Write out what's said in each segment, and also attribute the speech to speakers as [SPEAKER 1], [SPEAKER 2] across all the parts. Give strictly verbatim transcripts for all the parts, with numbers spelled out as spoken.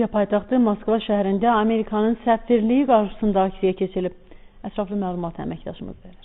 [SPEAKER 1] paytaxtı Moskva şəhərində Amerikanın səfirliyi qarşısında aksiya keçirilib. Ətraflı məlumat əməkdaşımız verir.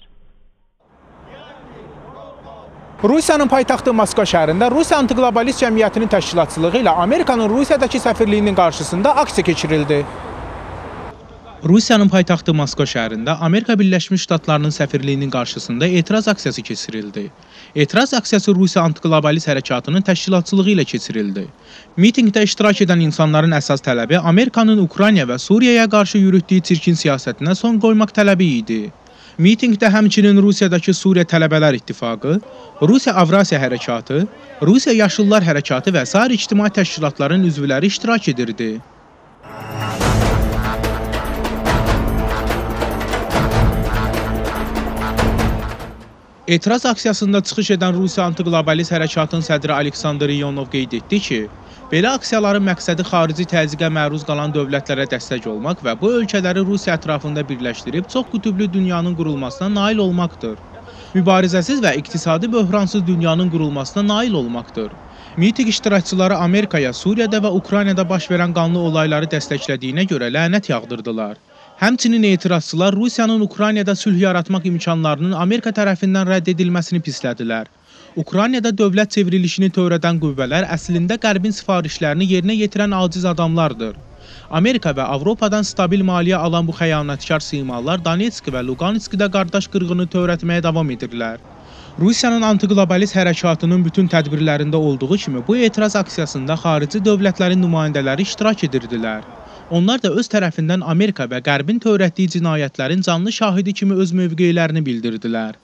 [SPEAKER 2] Rusiyanın paytaxtı Moskva şəhərində Rusiya Antiqlobalist Cəmiyyətinin təşkilatçılığı ilə Amerikanın Rusiyadakı səfirliyinin qarşısında aksiya keçirildi. Rusiyanın paytaxtı Moskva şəhərində Amerika Birləşmiş Ştatlarının səfirliyinin qarşısında etiraz aksiyası keçirildi. Etiraz aksiyası Rusiya Antiqlobalist Hərəkatının təşkilatçılığı ilə keçirildi. Mitingdə iştirak edən insanların əsas tələbi Amerikanın Ukrayna və Suriyaya qarşı yürütdüyü çirkin siyasətinə son qoymaq tələbi idi. Mitingdə həmçinin Rusiyadakı Suriya Tələbələr İttifaqı, Rusiya Avrasiya Hərəkatı, Rusiya Yaşıllar Hərəkatı və sair ictimai təşkilatların üzvləri iştirak edirdi. Etiraz aksiyasında çıxış edən Rusiya Antiqlobalist Hərəkatının sədri Aleksandr Ionov qeyd etdi ki, belə aksiyaların məqsədi xarici təzyiqə məruz qalan dövlətlərə dəstək olmaq və bu ölkələri Rusiya ətrafında birləşdirib çox qütüblü dünyanın qurulmasına nail olmaqdır. Mübarizəsiz və iqtisadi böhransız dünyanın qurulmasına nail olmaqdır. Miting iştirakçıları Amerikaya, Suriyada və Ukraynada baş verən qanlı olayları dəstəklədiyinə görə lənət yağdırdılar. Həmçinin etirazçılar Rusiyanın Ukraynada sülh yaratmaq imkanlarının Amerika tərəfindən rədd edilməsini pislədilər. Ukraynada dövlət çevrilişini törədən qüvvələr əslində Qərbin sifarişlərini yerinə yetirən aciz adamlardır. Amerika və Avropadan stabil maliyyə alan bu xəyanətkar simalar Donetsk və Luganskdə qardaş qırğını törətməyə davam edirlər. Rusiyanın Antiqlobalist Hərəkatının bütün tədbirlərində olduğu kimi bu etiraz aksiyasında xarici dövlətlərin nümayəndələri iştirak edirdilər. Onlar da öz tərəfindən Amerika və Qərbin törətdiyi cinayətlərin canlı şahidi kimi öz mövqeylərini bildirdilər.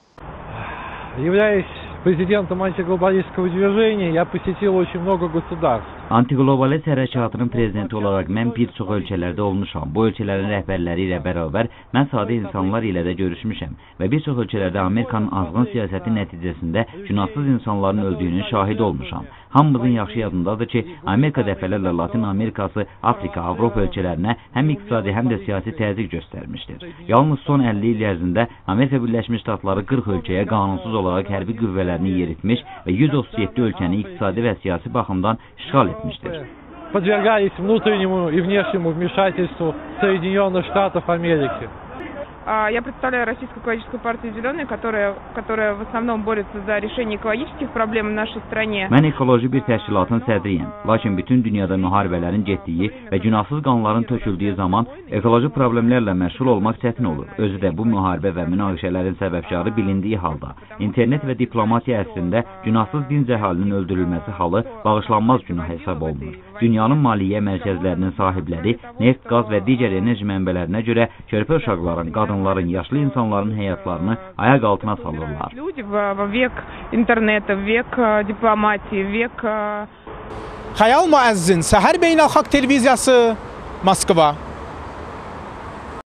[SPEAKER 3] Являясь президентом антиглобалистского движения, я посетил очень много государств.
[SPEAKER 4] Antiqlobalist hərəkatının prezidenti olaraq mən bir çox ölkələrdə olmuşam. Bu ölkələrin rəhbərləri ilə bərabər mən sadə insanlar ilə də görüşmüşəm və bir çox ölkələrdə Amerikanın azğın siyasəti nəticəsində günahsız insanların öldüyünün şahidi olmuşam. Hamımızın yaxşı yadındadır ki, Amerika dəfələrlə Latin Amerikası, Afrika, Avropa ölkələrinə həm iqtisadi, həm də siyasi təzyiq göstərmişdir. Yalnız son əlli il ərzində Amerika Birləşmiş Ştatları qırx ölkəyə qanunsuz olaraq hərbi qüvvələrini yeritmiş və yüz otuz yeddi ölkəni iqtisadi və siyasi baxımdan işğal etmişdir.
[SPEAKER 3] Подвергались внутреннему и внешнему вмешательству Соединенных Штатов Америки.
[SPEAKER 5] Я представляю Российскую экологическую партию «Зеленые», которая, которая в основном борется за решение экологических проблем в нашей стране.
[SPEAKER 4] Mən ekoloji bir təşkilatın sədriyəm. Lakin bütün dünyada müharibələrin getdiyi və günahsız qanların töküldüyü zaman ekoloji problemlərlə məşğul olmaq çətin olur. Özü də bu müharibə və münaqişələrin səbəbkarı bilindiyi halda. İnternet və diplomatiya əslində günahsız dinc əhalinin öldürülməsi halı bağışlanmaz günah hesab olunur. Dünyanın maliyyə mərkəzlərinin sahibləri neft, qaz və digər enerji mənbələrinə görə körpə uşaqların, qadınların, yaşlı insanların həyatlarını ayaq altına salırlar.
[SPEAKER 2] Xəyal Müəzzin, Səhər Beynəlxalq Televiziyası, Moskva.